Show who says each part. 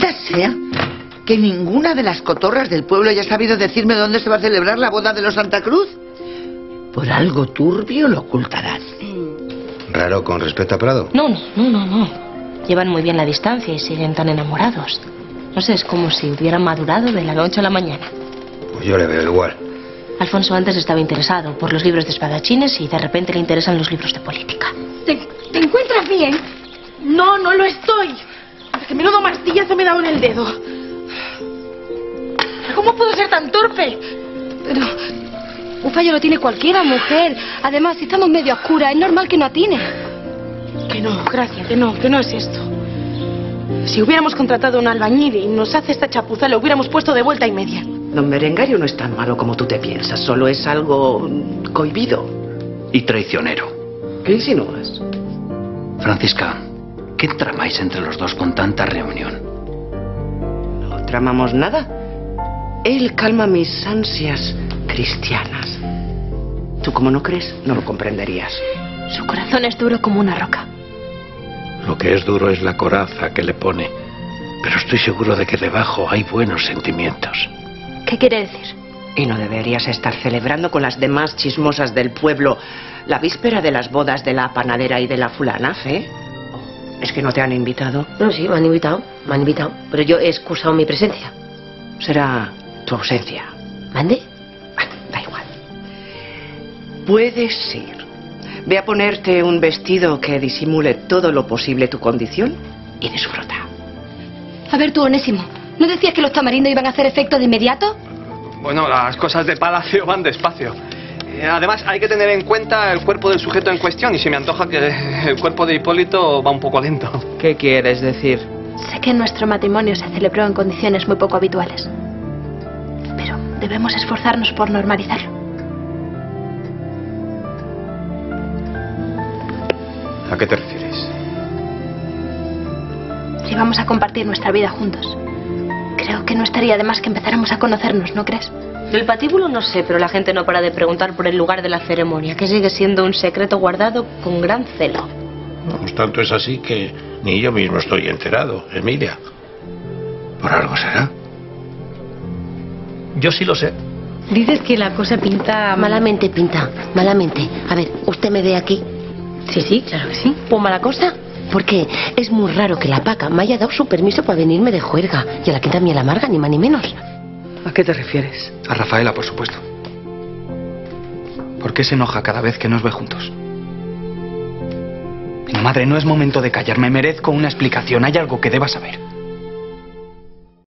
Speaker 1: Maldita sea que ninguna de las cotorras del pueblo haya sabido decirme dónde se va a celebrar la boda de los Santa Cruz. Por algo turbio lo ocultarán.
Speaker 2: ¿Raro con respecto a Prado?
Speaker 3: No. Llevan muy bien la distancia y siguen tan enamorados. No sé, es como si hubieran madurado de la noche a la mañana.
Speaker 2: Pues yo le veo igual.
Speaker 3: Alfonso antes estaba interesado por los libros de espadachines y de repente le interesan los libros de política.
Speaker 4: ¿Te encuentras bien?
Speaker 5: No lo estoy. Que menudo martillazo me he dado en el dedo. ¿Cómo puedo ser tan torpe?
Speaker 4: Pero un fallo lo tiene cualquiera, mujer. Además, si estamos medio a oscuras, es normal que no atine.
Speaker 5: Que no, Gracia, que no es esto. Si hubiéramos contratado a un albañil y nos hace esta chapuza, lo hubiéramos puesto de vuelta y media.
Speaker 6: Don Berengario no es tan malo como tú te piensas, solo es algo cohibido.
Speaker 7: Y traicionero.
Speaker 6: ¿Qué insinúas?
Speaker 7: Francisca, ¿qué tramáis entre los dos con tanta reunión?
Speaker 6: No tramamos nada. Él calma mis ansias cristianas. Tú, como no crees, no lo comprenderías.
Speaker 3: Su corazón es duro como una roca.
Speaker 8: Lo que es duro es la coraza que le pone. Pero estoy seguro de que debajo hay buenos sentimientos.
Speaker 3: ¿Qué quiere decir?
Speaker 6: Y no deberías estar celebrando con las demás chismosas del pueblo la víspera de las bodas de la panadera y de la fulana, ¿eh? ¿Es que no te han invitado?
Speaker 3: No, sí, me han invitado. Pero yo he excusado mi presencia.
Speaker 6: Será tu ausencia.
Speaker 3: ¿Mande?
Speaker 6: Bueno, da igual. Puedes ir. Ve a ponerte un vestido que disimule todo lo posible tu condición y disfruta.
Speaker 4: A ver tú, Onésimo, ¿no decías que los tamarindos iban a hacer efecto de inmediato?
Speaker 9: Bueno, las cosas de palacio van despacio. Además, hay que tener en cuenta el cuerpo del sujeto en cuestión y se me antoja que el cuerpo de Hipólito va un poco lento.
Speaker 6: ¿Qué quieres decir?
Speaker 3: Sé que nuestro matrimonio se celebró en condiciones muy poco habituales. Pero debemos esforzarnos por normalizarlo.
Speaker 9: ¿A qué te refieres?
Speaker 3: Si vamos a compartir nuestra vida juntos, creo que no estaría de más que empezáramos a conocernos, ¿no crees? Del patíbulo no sé, pero la gente no para de preguntar por el lugar de la ceremonia, que sigue siendo un secreto guardado con gran celo.
Speaker 8: No obstante, es así que ni yo mismo estoy enterado, Emilia. Por algo será.
Speaker 7: Yo sí lo sé.
Speaker 3: Dices que la cosa pinta... Malamente pinta, malamente. A ver, ¿usted me ve aquí? Sí, claro que sí. ¿Pues mala cosa? Porque es muy raro que la Paca me haya dado su permiso para venirme de juerga. Y a la quinta miel amarga, ni más ni menos.
Speaker 6: ¿A qué te refieres?
Speaker 9: A Rafaela, por supuesto. ¿Por qué se enoja cada vez que nos ve juntos? Venga, madre, no es momento de callar. Me merezco una explicación. Hay algo que deba saber.